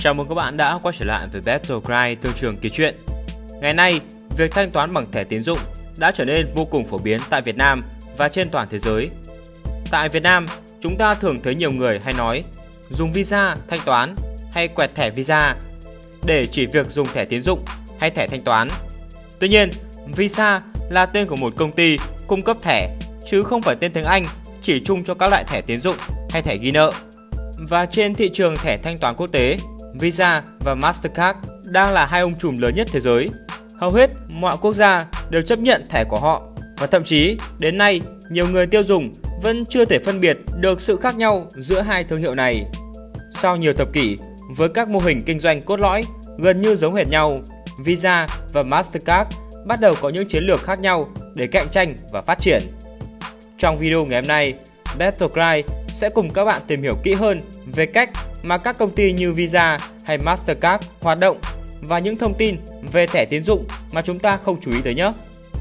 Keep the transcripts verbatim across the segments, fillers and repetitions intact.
Chào mừng các bạn đã quay trở lại với Battlecry từ trường kể chuyện. Ngày nay, việc thanh toán bằng thẻ tín dụng đã trở nên vô cùng phổ biến tại Việt Nam và trên toàn thế giới. Tại Việt Nam, chúng ta thường thấy nhiều người hay nói dùng Visa thanh toán hay quẹt thẻ Visa để chỉ việc dùng thẻ tín dụng hay thẻ thanh toán. Tuy nhiên, Visa là tên của một công ty cung cấp thẻ chứ không phải tên tiếng Anh chỉ chung cho các loại thẻ tín dụng hay thẻ ghi nợ. Và trên thị trường thẻ thanh toán quốc tế, Visa và Mastercard đang là hai ông trùm lớn nhất thế giới. Hầu hết mọi quốc gia đều chấp nhận thẻ của họ và thậm chí đến nay nhiều người tiêu dùng vẫn chưa thể phân biệt được sự khác nhau giữa hai thương hiệu này. Sau nhiều thập kỷ, với các mô hình kinh doanh cốt lõi gần như giống hệt nhau, Visa và Mastercard bắt đầu có những chiến lược khác nhau để cạnh tranh và phát triển. Trong video ngày hôm nay, Battlecry sẽ cùng các bạn tìm hiểu kỹ hơn về cách mà các công ty như Visa hay Mastercard hoạt động và những thông tin về thẻ tín dụng mà chúng ta không chú ý tới nhé.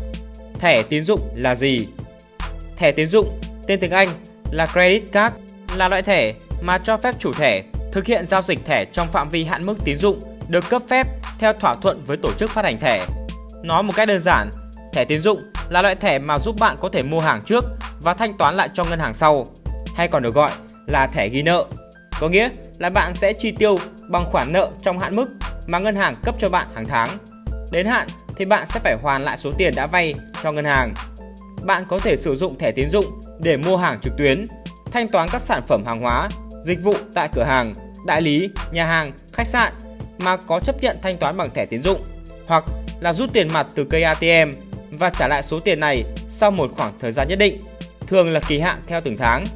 Thẻ tín dụng là gì? Thẻ tín dụng, tên tiếng Anh là Credit Card, là loại thẻ mà cho phép chủ thẻ thực hiện giao dịch thẻ trong phạm vi hạn mức tín dụng được cấp phép theo thỏa thuận với tổ chức phát hành thẻ. Nói một cách đơn giản, thẻ tín dụng là loại thẻ mà giúp bạn có thể mua hàng trước và thanh toán lại cho ngân hàng sau, hay còn được gọi là thẻ ghi nợ. Có nghĩa là bạn sẽ chi tiêu bằng khoản nợ trong hạn mức mà ngân hàng cấp cho bạn hàng tháng. Đến hạn thì bạn sẽ phải hoàn lại số tiền đã vay cho ngân hàng. Bạn có thể sử dụng thẻ tín dụng để mua hàng trực tuyến, thanh toán các sản phẩm hàng hóa, dịch vụ tại cửa hàng, đại lý, nhà hàng, khách sạn mà có chấp nhận thanh toán bằng thẻ tín dụng, hoặc là rút tiền mặt từ cây a tê em và trả lại số tiền này sau một khoảng thời gian nhất định, thường là kỳ hạn theo từng tháng.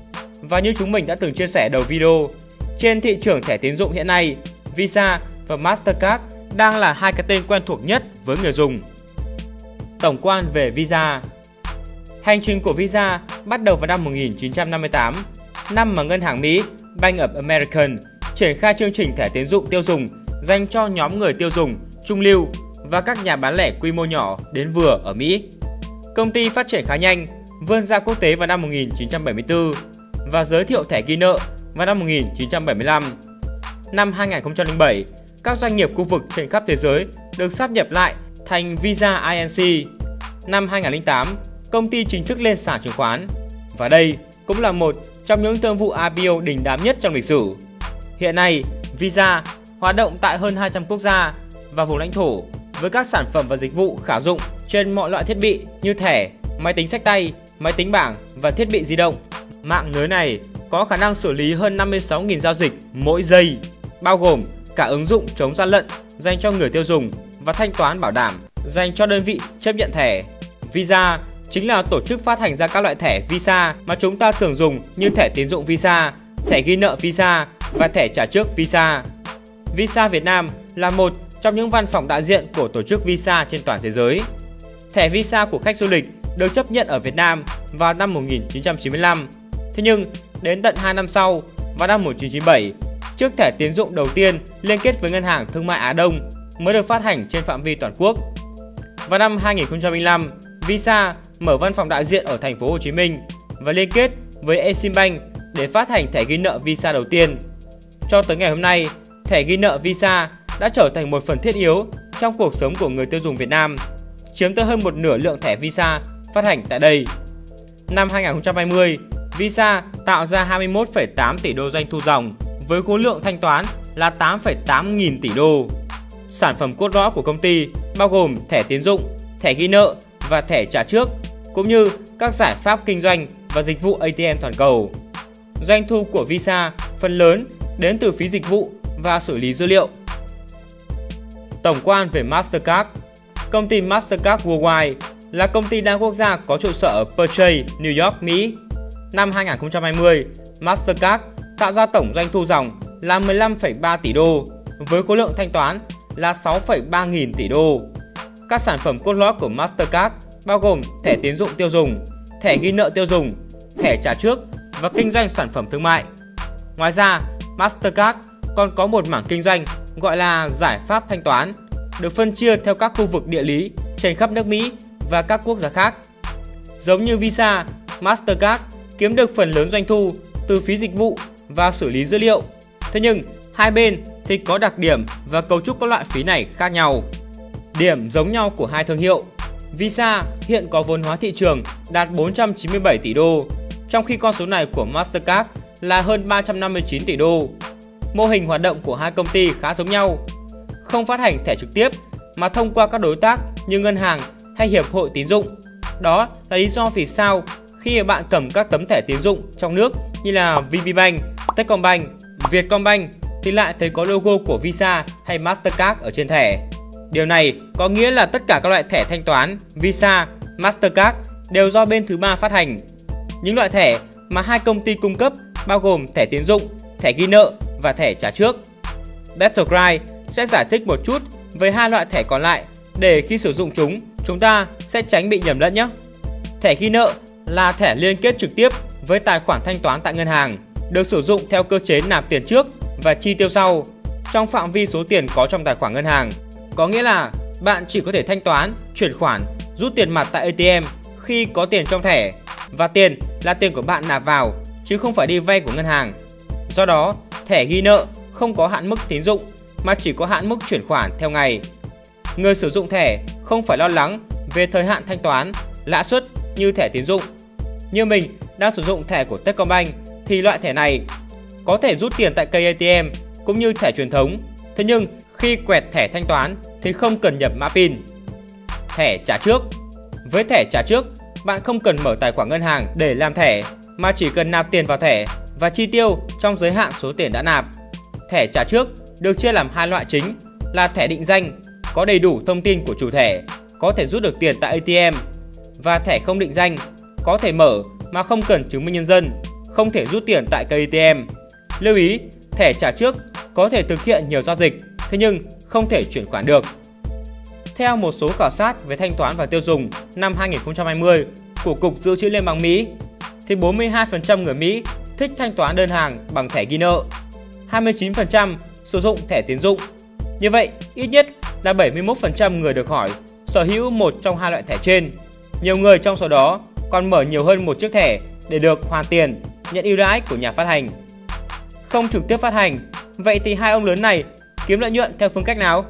Và như chúng mình đã từng chia sẻ đầu video, trên thị trường thẻ tín dụng hiện nay, Visa và Mastercard đang là hai cái tên quen thuộc nhất với người dùng. Tổng quan về Visa. Hành trình của Visa bắt đầu vào năm một nghìn chín trăm năm mươi tám, năm mà ngân hàng Mỹ Bank of America triển khai chương trình thẻ tín dụng tiêu dùng dành cho nhóm người tiêu dùng, trung lưu và các nhà bán lẻ quy mô nhỏ đến vừa ở Mỹ. Công ty phát triển khá nhanh, vươn ra quốc tế vào năm một nghìn chín trăm bảy mươi tư và giới thiệu thẻ ghi nợ vào năm một nghìn chín trăm bảy mươi lăm. Năm hai nghìn không trăm lẻ bảy, các doanh nghiệp khu vực trên khắp thế giới được sáp nhập lại thành Visa i en xê. Năm hai nghìn không trăm lẻ tám, công ty chính thức lên sàn chứng khoán. Và đây cũng là một trong những thương vụ i pê o đình đám nhất trong lịch sử. Hiện nay, Visa hoạt động tại hơn hai trăm quốc gia và vùng lãnh thổ với các sản phẩm và dịch vụ khả dụng trên mọi loại thiết bị như thẻ, máy tính xách tay, máy tính bảng và thiết bị di động. Mạng lưới này có khả năng xử lý hơn năm mươi sáu nghìn giao dịch mỗi giây, bao gồm cả ứng dụng chống gian lận dành cho người tiêu dùng và thanh toán bảo đảm dành cho đơn vị chấp nhận thẻ. Visa chính là tổ chức phát hành ra các loại thẻ Visa mà chúng ta thường dùng như thẻ tín dụng Visa, thẻ ghi nợ Visa và thẻ trả trước Visa. Visa Việt Nam là một trong những văn phòng đại diện của tổ chức Visa trên toàn thế giới. Thẻ Visa của khách du lịch được chấp nhận ở Việt Nam vào năm một nghìn chín trăm chín mươi lăm. Thế nhưng, đến tận hai năm sau, vào năm một nghìn chín trăm chín mươi bảy, chiếc thẻ tín dụng đầu tiên liên kết với Ngân hàng Thương mại Á Đông mới được phát hành trên phạm vi toàn quốc. Vào năm hai nghìn không trăm lẻ lăm, Visa mở văn phòng đại diện ở thành phố Hồ Chí Minh và liên kết với Eximbank để phát hành thẻ ghi nợ Visa đầu tiên. Cho tới ngày hôm nay, thẻ ghi nợ Visa đã trở thành một phần thiết yếu trong cuộc sống của người tiêu dùng Việt Nam, chiếm tới hơn một nửa lượng thẻ Visa phát hành tại đây. Năm hai nghìn không trăm hai mươi, Visa tạo ra hai mươi mốt phẩy tám tỷ đô doanh thu dòng với khối lượng thanh toán là tám phẩy tám nghìn tỷ đô. Sản phẩm cốt lõi của công ty bao gồm thẻ tín dụng, thẻ ghi nợ và thẻ trả trước, cũng như các giải pháp kinh doanh và dịch vụ a tê em toàn cầu. Doanh thu của Visa phần lớn đến từ phí dịch vụ và xử lý dữ liệu. Tổng quan về Mastercard. Công ty Mastercard Worldwide là công ty đa quốc gia có trụ sở ở Purchase, New York, Mỹ. Năm hai nghìn không trăm hai mươi, Mastercard tạo ra tổng doanh thu dòng là mười lăm phẩy ba tỷ đô với khối lượng thanh toán là sáu phẩy ba nghìn tỷ đô. Các sản phẩm cốt lõi của Mastercard bao gồm thẻ tín dụng tiêu dùng, thẻ ghi nợ tiêu dùng, thẻ trả trước và kinh doanh sản phẩm thương mại. Ngoài ra, Mastercard còn có một mảng kinh doanh gọi là giải pháp thanh toán, được phân chia theo các khu vực địa lý trên khắp nước Mỹ và các quốc gia khác. Giống như Visa, Mastercard kiếm được phần lớn doanh thu từ phí dịch vụ và xử lý dữ liệu. Thế nhưng, hai bên thì thì có đặc điểm và cấu trúc các loại phí này khác nhau. Điểm giống nhau của hai thương hiệu. Visa hiện có vốn hóa thị trường đạt bốn trăm chín mươi bảy tỷ đô, trong khi con số này của Mastercard là hơn ba trăm năm mươi chín tỷ đô. Mô hình hoạt động của hai công ty khá giống nhau, không phát hành thẻ trực tiếp mà thông qua các đối tác như ngân hàng hay hiệp hội tín dụng. Đó là lý do vì sao khi bạn cầm các tấm thẻ tín dụng trong nước như là vê pê Bank, Techcombank, Vietcombank thì lại thấy có logo của Visa hay Mastercard ở trên thẻ. Điều này có nghĩa là tất cả các loại thẻ thanh toán Visa, Mastercard đều do bên thứ ba phát hành. Những loại thẻ mà hai công ty cung cấp bao gồm thẻ tín dụng, thẻ ghi nợ và thẻ trả trước. Battlecry sẽ giải thích một chút về hai loại thẻ còn lại để khi sử dụng chúng, chúng ta sẽ tránh bị nhầm lẫn nhé. Thẻ ghi nợ là thẻ liên kết trực tiếp với tài khoản thanh toán tại ngân hàng, được sử dụng theo cơ chế nạp tiền trước và chi tiêu sau trong phạm vi số tiền có trong tài khoản ngân hàng. Có nghĩa là bạn chỉ có thể thanh toán, chuyển khoản, rút tiền mặt tại a tê em khi có tiền trong thẻ và tiền là tiền của bạn nạp vào chứ không phải đi vay của ngân hàng. Do đó, thẻ ghi nợ không có hạn mức tín dụng mà chỉ có hạn mức chuyển khoản theo ngày. Người sử dụng thẻ không phải lo lắng về thời hạn thanh toán, lãi suất như thẻ tín dụng. Như mình đang sử dụng thẻ của Techcombank thì loại thẻ này có thể rút tiền tại cây a tê em cũng như thẻ truyền thống. Thế nhưng khi quẹt thẻ thanh toán thì không cần nhập mã pin. Thẻ trả trước. Với thẻ trả trước, bạn không cần mở tài khoản ngân hàng để làm thẻ mà chỉ cần nạp tiền vào thẻ và chi tiêu trong giới hạn số tiền đã nạp. Thẻ trả trước được chia làm hai loại chính là thẻ định danh, có đầy đủ thông tin của chủ thẻ, có thể rút được tiền tại a tê em, và thẻ không định danh, có thể mở mà không cần chứng minh nhân dân, không thể rút tiền tại cây a tê em. Lưu ý, thẻ trả trước có thể thực hiện nhiều giao dịch, thế nhưng không thể chuyển khoản được. Theo một số khảo sát về thanh toán và tiêu dùng năm hai nghìn không trăm hai mươi của Cục Dự trữ Liên bang Mỹ, thì bốn mươi hai phần trăm người Mỹ thích thanh toán đơn hàng bằng thẻ ghi nợ, hai mươi chín phần trăm sử dụng thẻ tín dụng. Như vậy, ít nhất là bảy mươi mốt phần trăm người được hỏi sở hữu một trong hai loại thẻ trên. Nhiều người trong số đó còn mở nhiều hơn một chiếc thẻ để được hoàn tiền, nhận ưu đãi của nhà phát hành. Không trực tiếp phát hành, vậy thì hai ông lớn này kiếm lợi nhuận theo phương cách nào?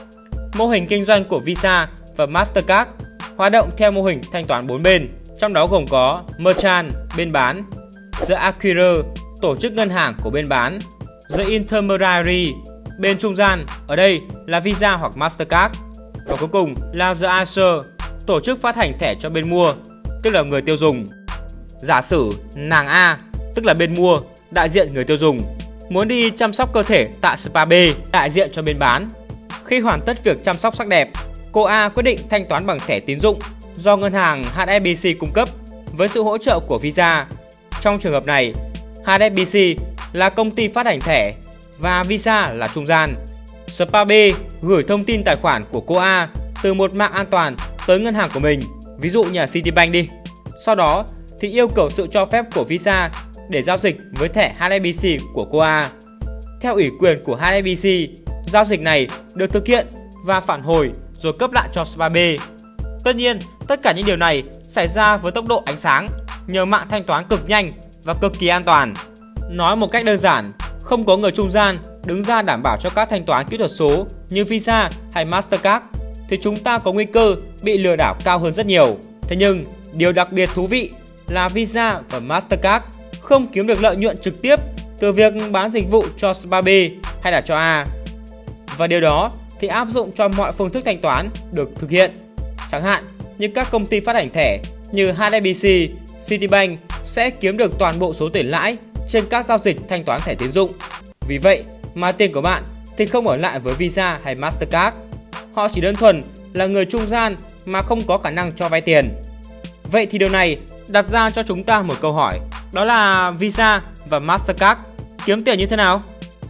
Mô hình kinh doanh của Visa và Mastercard hoạt động theo mô hình thanh toán bốn bên, trong đó gồm có Merchant, bên bán, The Acquirer, tổ chức ngân hàng của bên bán, The Intermediary, bên trung gian, ở đây là Visa hoặc Mastercard, và cuối cùng là The Issuer, tổ chức phát hành thẻ cho bên mua, tức là người tiêu dùng. Giả sử nàng A, tức là bên mua, đại diện người tiêu dùng, muốn đi chăm sóc cơ thể tại spa B, đại diện cho bên bán. Khi hoàn tất việc chăm sóc sắc đẹp, cô A quyết định thanh toán bằng thẻ tín dụng do ngân hàng hát ét bê xê cung cấp với sự hỗ trợ của Visa. Trong trường hợp này, hát ét bê xê là công ty phát hành thẻ và Visa là trung gian. Spa B gửi thông tin tài khoản của cô A từ một mạng an toàn tới ngân hàng của mình, ví dụ như là Citibank đi. Sau đó thì yêu cầu sự cho phép của Visa để giao dịch với thẻ hát ét bê xê của cô A. Theo ủy quyền của hát ét bê xê, giao dịch này được thực hiện và phản hồi rồi cấp lại cho Spa B. Tất nhiên, tất cả những điều này xảy ra với tốc độ ánh sáng nhờ mạng thanh toán cực nhanh và cực kỳ an toàn. Nói một cách đơn giản, không có người trung gian đứng ra đảm bảo cho các thanh toán kỹ thuật số như Visa hay Mastercard thì chúng ta có nguy cơ bị lừa đảo cao hơn rất nhiều. Thế nhưng, điều đặc biệt thú vị là Visa và Mastercard không kiếm được lợi nhuận trực tiếp từ việc bán dịch vụ cho Spa B hay là cho A. Và điều đó thì áp dụng cho mọi phương thức thanh toán được thực hiện. Chẳng hạn như các công ty phát hành thẻ như hát ét bê xê, Citibank sẽ kiếm được toàn bộ số tiền lãi trên các giao dịch thanh toán thẻ tín dụng. Vì vậy mà tiền của bạn thì không ở lại với Visa hay Mastercard. Họ chỉ đơn thuần là người trung gian mà không có khả năng cho vay tiền. Vậy thì điều này đặt ra cho chúng ta một câu hỏi, đó là Visa và Mastercard kiếm tiền như thế nào?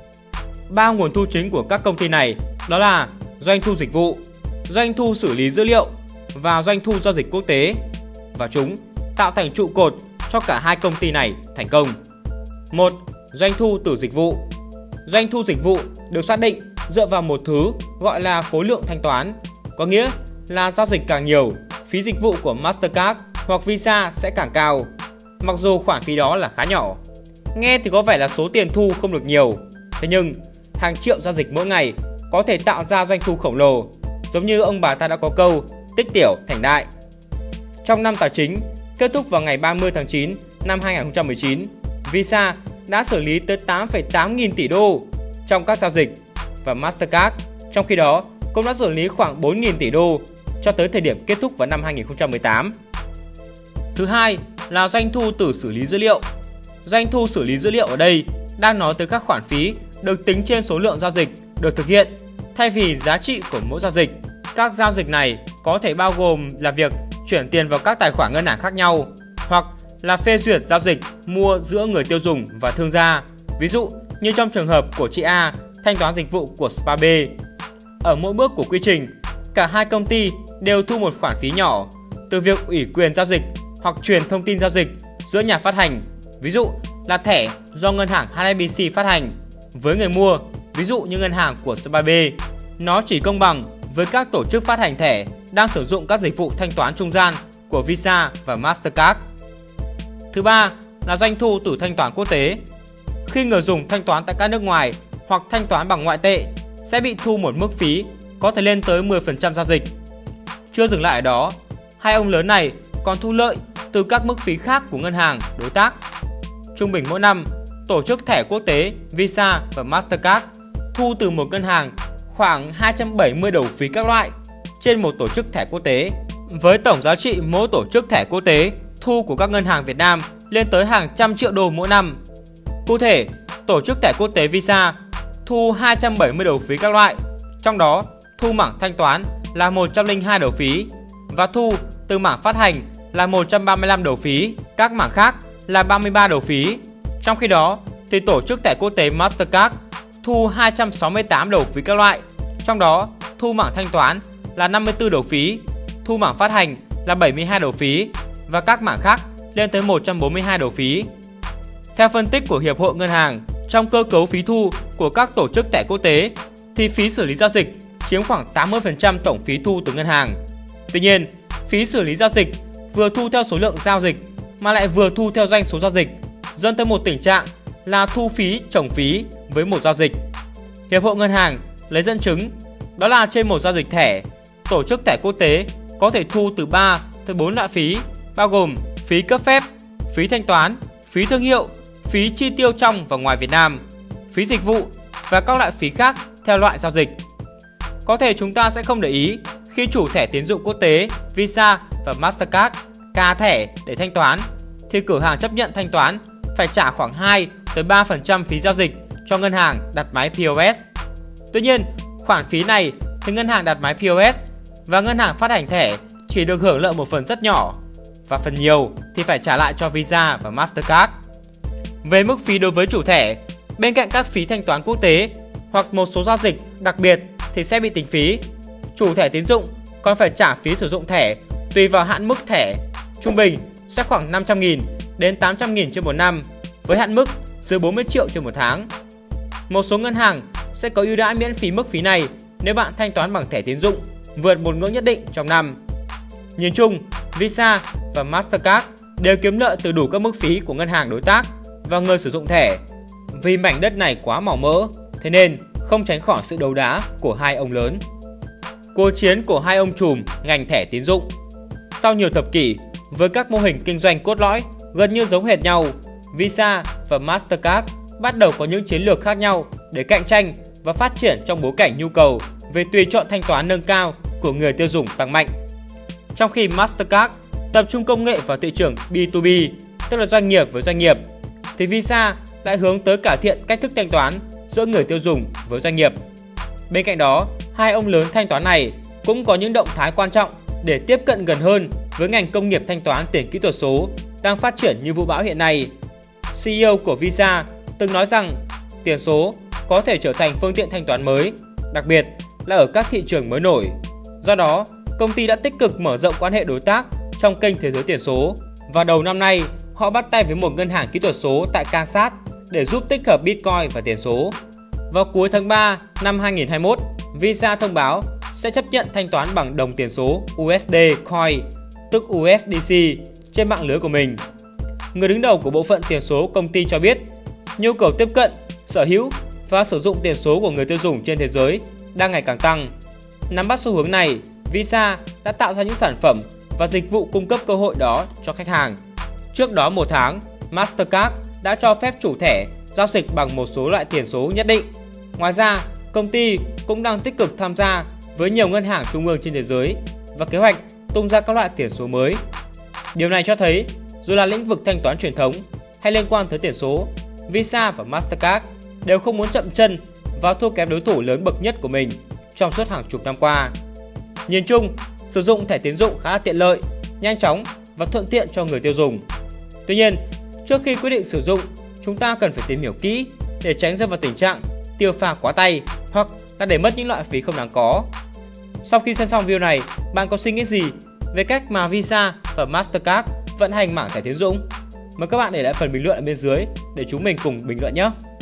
Ba nguồn thu chính của các công ty này đó là doanh thu dịch vụ, doanh thu xử lý dữ liệu và doanh thu giao dịch quốc tế, và chúng tạo thành trụ cột cho cả hai công ty này thành công. một. Doanh thu từ dịch vụ. Doanh thu dịch vụ được xác định dựa vào một thứ gọi là khối lượng thanh toán, có nghĩa là giao dịch càng nhiều, phí dịch vụ của Mastercard hoặc Visa sẽ càng cao, mặc dù khoản phí đó là khá nhỏ. Nghe thì có vẻ là số tiền thu không được nhiều, thế nhưng hàng triệu giao dịch mỗi ngày có thể tạo ra doanh thu khổng lồ, giống như ông bà ta đã có câu tích tiểu thành đại. Trong năm tài chính kết thúc vào ngày ba mươi tháng chín năm hai nghìn không trăm mười chín, Visa đã xử lý tới tám phẩy tám nghìn tỷ đô trong các giao dịch và Mastercard trong khi đó cũng đã xử lý khoảng bốn nghìn tỷ đô cho tới thời điểm kết thúc vào năm hai nghìn không trăm mười tám. Thứ hai là doanh thu từ xử lý dữ liệu. Doanh thu xử lý dữ liệu ở đây đang nói tới các khoản phí được tính trên số lượng giao dịch được thực hiện thay vì giá trị của mỗi giao dịch. Các giao dịch này có thể bao gồm là việc chuyển tiền vào các tài khoản ngân hàng khác nhau hoặc là phê duyệt giao dịch mua giữa người tiêu dùng và thương gia, ví dụ như trong trường hợp của chị A thanh toán dịch vụ của Spa B. Ở mỗi bước của quy trình, cả hai công ty đều thu một khoản phí nhỏ từ việc ủy quyền giao dịch hoặc truyền thông tin giao dịch giữa nhà phát hành, ví dụ là thẻ do ngân hàng hát ét bê xê phát hành, với người mua, ví dụ như ngân hàng của Spa B. Nó chỉ công bằng với các tổ chức phát hành thẻ đang sử dụng các dịch vụ thanh toán trung gian của Visa và Mastercard. Thứ ba là doanh thu từ thanh toán quốc tế. Khi người dùng thanh toán tại các nước ngoài hoặc thanh toán bằng ngoại tệ sẽ bị thu một mức phí có thể lên tới mười phần trăm giao dịch. Chưa dừng lại ở đó, hai ông lớn này còn thu lợi từ các mức phí khác của ngân hàng đối tác. Trung bình mỗi năm, tổ chức thẻ quốc tế Visa và Mastercard thu từ một ngân hàng khoảng hai trăm bảy mươi đầu phí các loại trên một tổ chức thẻ quốc tế. Với tổng giá trị mỗi tổ chức thẻ quốc tế thu của các ngân hàng Việt Nam lên tới hàng trăm triệu đô mỗi năm. Cụ thể, tổ chức thẻ quốc tế Visa thu hai trăm bảy mươi đầu phí các loại, trong đó thu mảng thanh toán là một trăm lẻ hai đầu phí và thu từ mảng phát hành là một trăm ba mươi lăm đầu phí, các mảng khác là ba mươi ba đầu phí. Trong khi đó, thì tổ chức thẻ quốc tế Mastercard thu hai trăm sáu mươi tám đầu phí các loại, trong đó thu mảng thanh toán là năm mươi tư đầu phí, thu mảng phát hành là bảy mươi hai đầu phí và các mảng khác lên tới một trăm bốn mươi hai đầu phí. Theo phân tích của Hiệp hội Ngân hàng, trong cơ cấu phí thu của các tổ chức thẻ quốc tế thì phí xử lý giao dịch chiếm khoảng tám mươi phần trăm tổng phí thu từ ngân hàng. Tuy nhiên, phí xử lý giao dịch vừa thu theo số lượng giao dịch mà lại vừa thu theo doanh số giao dịch, dẫn tới một tình trạng là thu phí chồng phí với một giao dịch. Hiệp hội Ngân hàng lấy dẫn chứng đó là trên một giao dịch thẻ, tổ chức thẻ quốc tế có thể thu từ ba tới bốn loại phí, bao gồm phí cấp phép, phí thanh toán, phí thương hiệu, phí chi tiêu trong và ngoài Việt Nam, phí dịch vụ và các loại phí khác theo loại giao dịch. Có thể chúng ta sẽ không để ý khi chủ thẻ tín dụng quốc tế Visa và Mastercard cà thẻ để thanh toán thì cửa hàng chấp nhận thanh toán phải trả khoảng hai tới ba phần trăm phí giao dịch cho ngân hàng đặt máy pê ô ét. Tuy nhiên, khoản phí này thì ngân hàng đặt máy pê ô ét và ngân hàng phát hành thẻ chỉ được hưởng lợi một phần rất nhỏ và phần nhiều thì phải trả lại cho Visa và Mastercard. Về mức phí đối với chủ thẻ, bên cạnh các phí thanh toán quốc tế hoặc một số giao dịch đặc biệt thì sẽ bị tính phí. Chủ thẻ tín dụng còn phải trả phí sử dụng thẻ tùy vào hạn mức thẻ, trung bình sẽ khoảng năm trăm nghìn đến tám trăm nghìn trên một năm, với hạn mức dưới bốn mươi triệu trên một tháng. Một số ngân hàng sẽ có ưu đãi miễn phí mức phí này nếu bạn thanh toán bằng thẻ tín dụng vượt một ngưỡng nhất định trong năm. Nhìn chung, Visa và Mastercard đều kiếm lợi từ đủ các mức phí của ngân hàng đối tác và người sử dụng thẻ. Vì mảnh đất này quá màu mỡ, thế nên không tránh khỏi sự đấu đá của hai ông lớn. Cuộc chiến của hai ông trùm ngành thẻ tín dụng. Sau nhiều thập kỷ, với các mô hình kinh doanh cốt lõi gần như giống hệt nhau, Visa và Mastercard bắt đầu có những chiến lược khác nhau để cạnh tranh và phát triển trong bối cảnh nhu cầu về tùy chọn thanh toán nâng cao của người tiêu dùng tăng mạnh. Trong khi Mastercard tập trung công nghệ vào thị trường B hai B, tức là doanh nghiệp với doanh nghiệp, thì Visa lại hướng tới cải thiện cách thức thanh toán giữa người tiêu dùng với doanh nghiệp. Bên cạnh đó, hai ông lớn thanh toán này cũng có những động thái quan trọng để tiếp cận gần hơn với ngành công nghiệp thanh toán tiền kỹ thuật số đang phát triển như vũ bão hiện nay. xê e ô của Visa từng nói rằng tiền số có thể trở thành phương tiện thanh toán mới, đặc biệt là ở các thị trường mới nổi. Do đó, công ty đã tích cực mở rộng quan hệ đối tác trong kênh thế giới tiền số. Và đầu năm nay, họ bắt tay với một ngân hàng kỹ thuật số tại Kansas để giúp tích hợp Bitcoin và tiền số. Vào cuối tháng ba năm hai nghìn không trăm hai mươi mốt, Visa thông báo sẽ chấp nhận thanh toán bằng đồng tiền số u ét đê Coin, tức u ét đê xê, trên mạng lưới của mình. Người đứng đầu của bộ phận tiền số công ty cho biết, nhu cầu tiếp cận, sở hữu và sử dụng tiền số của người tiêu dùng trên thế giới đang ngày càng tăng. Nắm bắt xu hướng này, Visa đã tạo ra những sản phẩm và dịch vụ cung cấp cơ hội đó cho khách hàng. Trước đó một tháng, Mastercard đã cho phép chủ thẻ giao dịch bằng một số loại tiền số nhất định. Ngoài ra, công ty cũng đang tích cực tham gia với nhiều ngân hàng trung ương trên thế giới và kế hoạch tung ra các loại tiền số mới. Điều này cho thấy, dù là lĩnh vực thanh toán truyền thống hay liên quan tới tiền số, Visa và Mastercard đều không muốn chậm chân và thua kém đối thủ lớn bậc nhất của mình trong suốt hàng chục năm qua. Nhìn chung, sử dụng thẻ tín dụng khá là tiện lợi, nhanh chóng và thuận tiện cho người tiêu dùng. Tuy nhiên, trước khi quyết định sử dụng, chúng ta cần phải tìm hiểu kỹ để tránh rơi vào tình trạng tiêu pha quá tay hoặc là để mất những loại phí không đáng có. Sau khi xem xong video này, bạn có suy nghĩ gì về cách mà Visa và Mastercard vận hành mảng thẻ tín dụng? Mời các bạn để lại phần bình luận ở bên dưới để chúng mình cùng bình luận nhé!